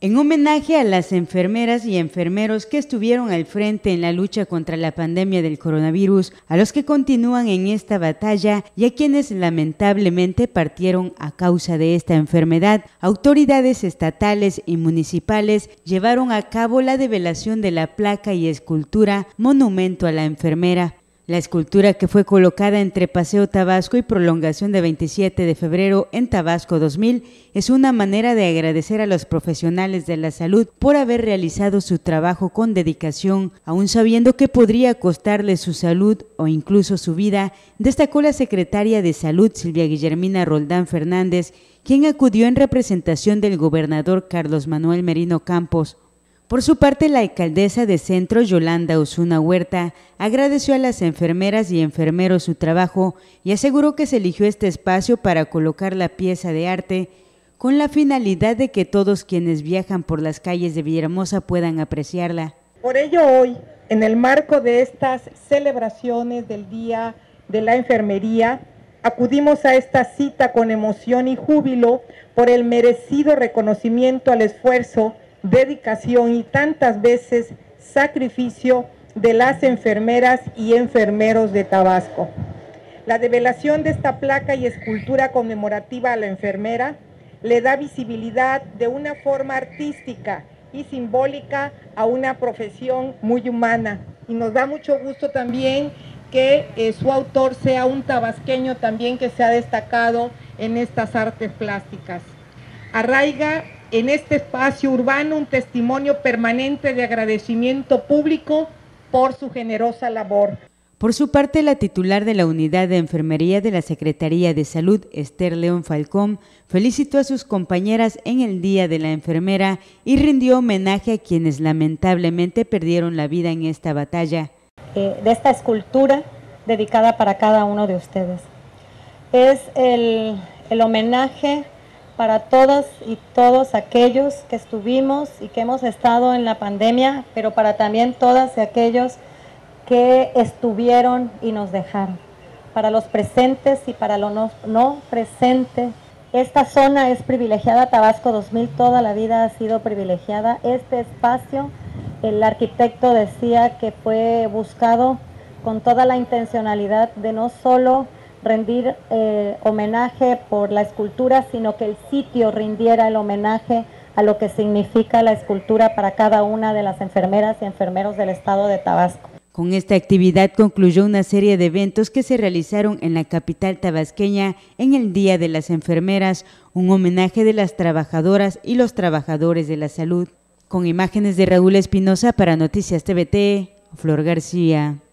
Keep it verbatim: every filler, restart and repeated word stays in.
En homenaje a las enfermeras y enfermeros que estuvieron al frente en la lucha contra la pandemia del coronavirus, a los que continúan en esta batalla y a quienes lamentablemente partieron a causa de esta enfermedad, autoridades estatales y municipales llevaron a cabo la develación de la placa y escultura Monumento a la Enfermera. La escultura, que fue colocada entre Paseo Tabasco y Prolongación de veintisiete de febrero en Tabasco dos mil, es una manera de agradecer a los profesionales de la salud por haber realizado su trabajo con dedicación, aún sabiendo que podría costarle su salud o incluso su vida, destacó la secretaria de Salud, Silvia Guillermina Roldán Fernández, quien acudió en representación del gobernador Carlos Manuel Merino Campos. Por su parte, la alcaldesa de Centro, Yolanda Osuna Huerta, agradeció a las enfermeras y enfermeros su trabajo y aseguró que se eligió este espacio para colocar la pieza de arte con la finalidad de que todos quienes viajan por las calles de Villahermosa puedan apreciarla. Por ello hoy, en el marco de estas celebraciones del Día de la Enfermería, acudimos a esta cita con emoción y júbilo por el merecido reconocimiento al esfuerzo, dedicación y tantas veces sacrificio de las enfermeras y enfermeros de Tabasco. La develación de esta placa y escultura conmemorativa a la enfermera le da visibilidad de una forma artística y simbólica a una profesión muy humana, y nos da mucho gusto también que eh, su autor sea un tabasqueño también que se ha destacado en estas artes plásticas. Arraiga en este espacio urbano un testimonio permanente de agradecimiento público por su generosa labor. Por su parte, la titular de la Unidad de Enfermería de la Secretaría de Salud, Esther León Falcón, felicitó a sus compañeras en el Día de la Enfermera y rindió homenaje a quienes lamentablemente perdieron la vida en esta batalla. Eh, de esta escultura dedicada para cada uno de ustedes. Es el, el homenaje para todas y todos aquellos que estuvimos y que hemos estado en la pandemia, pero para también todas y aquellos que estuvieron y nos dejaron. Para los presentes y para los no, no presentes, esta zona es privilegiada. Tabasco dos mil toda la vida ha sido privilegiada. Este espacio, el arquitecto decía que fue buscado con toda la intencionalidad de no solo rendir eh, homenaje por la escultura, sino que el sitio rindiera el homenaje a lo que significa la escultura para cada una de las enfermeras y enfermeros del estado de Tabasco. Con esta actividad concluyó una serie de eventos que se realizaron en la capital tabasqueña en el Día de las Enfermeras, un homenaje de las trabajadoras y los trabajadores de la salud. Con imágenes de Raúl Espinosa para Noticias T V T, Flor García.